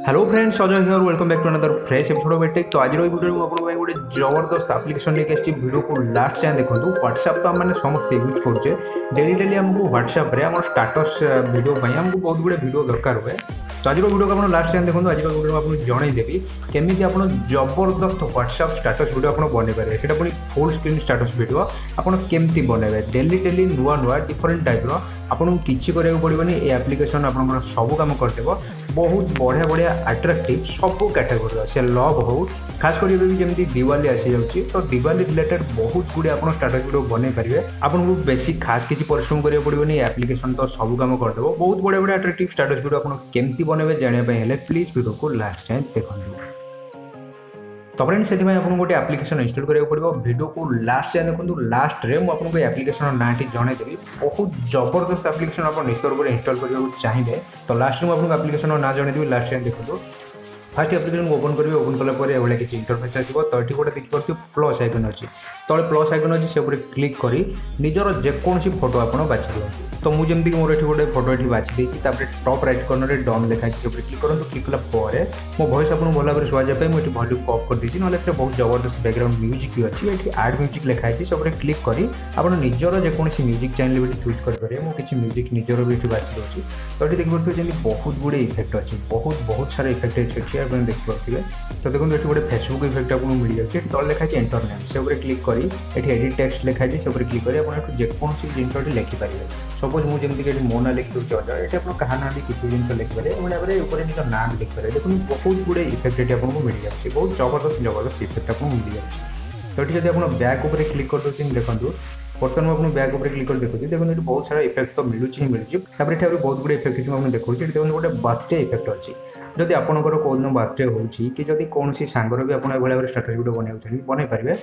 Hello friends, Ajay here welcome back to another fresh episode of tech. तो आज video में आपको गोटे जबरदस्त एप्लिकेशन लेके आछि। वीडियो को लास्ट जाए देखो। व्हाट्सएप तो आम समस्त यूज करुचे डेली डेली आमको व्हाट्सएप रे आम स्टाटस वीडियो आमको बहुत गुड़े वीडियो दरकार हुए। तो आज वीडियो को आप लास्ट जाए देखो। आज वीडियो आपको जनईदेवी केमी आप जबरदस्त व्हाट्सएप स्टाटस वीडियो आप बनई पारे। से पुणी फुल स्क्रीन स्टाटस वीडियो आपड़ केमती बनइबे डेली डेली नुआ नुआ डिफरेंट टाइप्र आपको किसी कराया पड़ोनी। ये एप्लिकेशन आप सब कम करदेव। बहुत बढ़िया बढ़िया अट्राक्टिव सब कैटेगोरी से लव हो खास कर जमी दिवाली आसी जाऊँगी। तो दिवाली रिलेटेड बहुत गुड़े आप स्टाटस वीडियो बनई पारे। आपको बेसी खास किसी परिश्रम करा पड़ोनी। एप्लिकेशन तो सब कम करदेव। बहुत बढ़िया बढ़िया अट्राक्टिव स्टाटस वीडियो आप केमती बनइबे जानापी प्लीज वीडियो को लास्ट जाए देखो। तो फ्रेंड्स से आपको गोटे एप्लिकेशन इंस्टॉल करा पड़ो। वीडियो को लास्ट जाए देखो। लास्ट रे मुझे एप्लिकेशन नाटी जनईदेवी। बहुत जबरदस्त एप्लिकेशन आप निश्चित इंस्टॉल करने चाहिए। तो लास्ट में आपको एप्लिकेशन ना जनईदेवी लास्ट जाए देखो। फास्ट एप्लिकेशन ओपन करेंगे। ओपन कलापर ये किसी इंटरफेस आसो। तो ये गोटे देखिए प्लस आइकन अच्छी तले प्लस आइकन अच्छी से क्लिक कर निजर जेकोसी फोटो आप बाछि दिखाँ। तो मुझे मोर ये गोटे फोटो ये बाछि देती टॉप राइट कॉर्नर डन लिखाई से क्लिक करूँ। क्लिक कलापर मो वॉइस आपको भल भाव शुआजापी मुझे वॉल्यूम अफ कर देती। ना बहुत जबरदस्त बैकग्राउंड म्यूजिक भी अच्छी। ये आड म्यूजिक लिखाई सब क्लिक कर निजर जेकोसी म्यूजिक चैनल भी चूज करेंगे। मुझे किसी म्यूजिक निजर भी बाछि दूसरी। तो ये देखिए जमी बहुत गुड़े इफेक्ट अच्छी। बहुत सारा इफेक्ट अच्छे आप देखिए। तो देखो ये गोटे फेसबुक इफेक्ट आपको मिल जाए। तले लिखाई एंटर नेम से क्लिक कर एडिट टेक्स्ट लिखाई से क्लिक कर जेकोसी जिनस लिखिपारे। सपोज मुझे मो ना लिखी दूसरी अजय ये आप क्या ना किसी जिन लिखिपारे। भाई ऊपर निज ना भी लिखिपारे। देखो बहुत गुड़े इफेक्ट ये आपको मिल जाए। बहुत जबरदस्त जबरदस्त इफेक्ट आपको मिल जाए। तो ये जब आप बैक उपर क्लिक कर दे देखो। बर्तमान मुझे बैक उपर क्लिक कर देखुची। देखो ये बहुत सारा इफेक्ट तो मिलूँ ही मिलूँ। बहुत गुड़े इफेक्ट मुझे देखो। देखो गोटे बर्थडे इफेक्ट अच्छी। जदि आपंकर कौन बर्थडे हो कि जदि कौन सांगर भी आप भाव स्टाटस वीडियो बनई बनई पारे।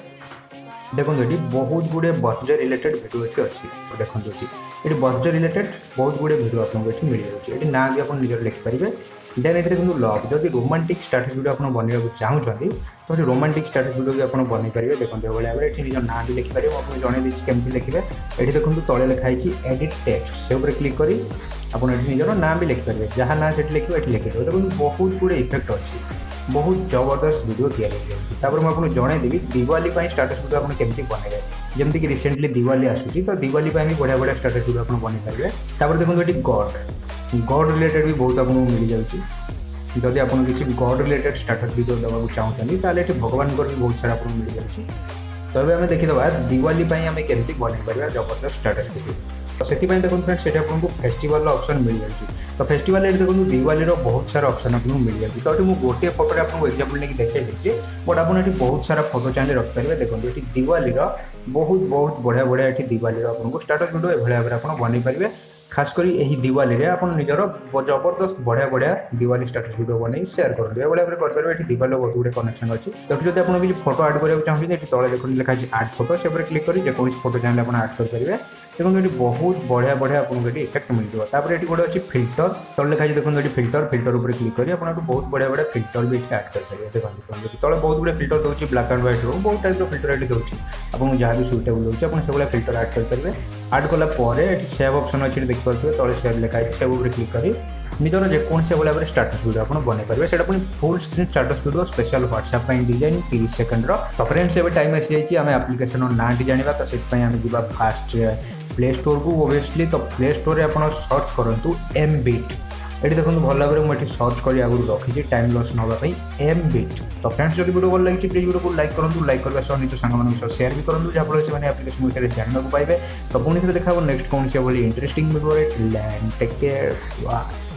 देखो ये बहुत गुड़े बर्थडे रिलेटेड वीडियो ये अच्छी। देखो ये बर्थडे रिलेटेड बहुत गुड़े वीडियो आपको ये मिल जाए। ये ना भी आप निजर लिखिपारे। देन ये देखो लव जदि रोमांटिक स्टाटस वीडियो आप बनवाक चाहते तो ये रोमांटिक स्टाटस वीडियो भी आप बन पारे। देखो ये भाव ये निज ना भी लिखिपारे। मुझे जनई केमती लिखे। ये देखो तले लिखाई एडिट टेक्स्ट से क्लिक कर आप निजर ना भी लिखिपारे। जहाँ ना से लिखे ये लिखिपारे। देखो बहुत गुड़े इफेक्ट अच्छी। बहुत जबरदस्त वीडियो तैयार मुझे आपको जनईदेवी दिवाली स्टाटस वीडियो आप केमती बनइबे। जमती कि रिसेंटली दिवाली आसूसी। तो दिवाली भी बढ़िया बढ़िया स्टाटस वीडियो आप बनई पारे। देखो ये गॉड रिलेटेड भी बहुत आपको मिल जाए। जदि आप किसी गॉड रिलेटेड स्टाटस वीडियो देवाक चाहते तो भगवान भी बहुत सारा आपको मिल जाए। तो ये आम देखीदा दिवाली आम केमती बनई पार जबरदस्त स्टाटस वीडियो। तो से देखो फ्रेंड्स से आपको फेस्टिवल ऑप्शन मिल जाए। तो फेस्टिवल देखो दिवाली बहुत सारा ऑप्शन आपको मिल जाए। तो ये गोटे फोटो आपको एग्जांपल नहीं देखा दीजिए। बट आप बहुत सारा फोटो चाहिए रखिपारे। देखो ये दिवाली बहुत बढ़िया बढ़िया ये दिवाली आपको स्टाटस वीडियो ये भाव आप बनई पारे। खास कर यही दिवाली रे आप निजर जबरदस्त बढ़िया बढ़िया दिवाली स्टाटस वीडियो बन शेयर करेंगे। ये भाव करेंगे। ये दिवाली बहुत गुड़े कनेक्शन अच्छी। तो जब आप किसी फोटो आड करने चाहते हैं तले देखो लिखाई आड फोटो से क्लिक कर जेकोसी फोटो चाहिए आप आड करेंगे। देखो ये बहुत बढ़िया बढ़िया आपको ये इफेक्ट मिल जाए। ये गोटे अच्छी फिल्टर तले लिखाई देखो ये फिल्टर फिल्टर क्लिक कर बहुत बढ़िया बढ़िया फिल्टर भी आड करेंगे। देखो तले बहुत गुड़े फिल्टर दूसरी ब्लैक एंड व्हाइट रो बहुत टाइप फिल्टर ये दूसरी आपको जहाँ भी सुइटेबल होती है से फिल्टर आड करेंगे। आड कलापर सेव ऑप्शन अच्छी देखिए। तले सेव लिखाई सेव क्लिक कर निजर जेकोसी भाव स्टाटस वीडियो आप बनई पारे। से full screen status video special WhatsApp design 30 second. तो फ्रेंड्स एवं टाइम आसी जाइए आम एप्लिकेशन ना जाना। तो से आम जा फास्ट प्ले स्टोर को ओबियसली। तो प्ले स्टोर में आप सर्च करूँ एमबिट। ये देखो भल भाव मुझे सर्च कर आगुरी रखी टाइम लॉस नापी एमबिट। तो फ्रेंड्स जब वीडियो भल लगी प्लीज वीडियो को लाइक करूँ। लाइक करने सह निज सांग शेयर भी करूँ जहाँफल से एप्लिकेशन विषय जानने पाइबे। तो पुणी देखा नेक्स्ट कौन से इंटरेस्टिंग वीडियो। Take care.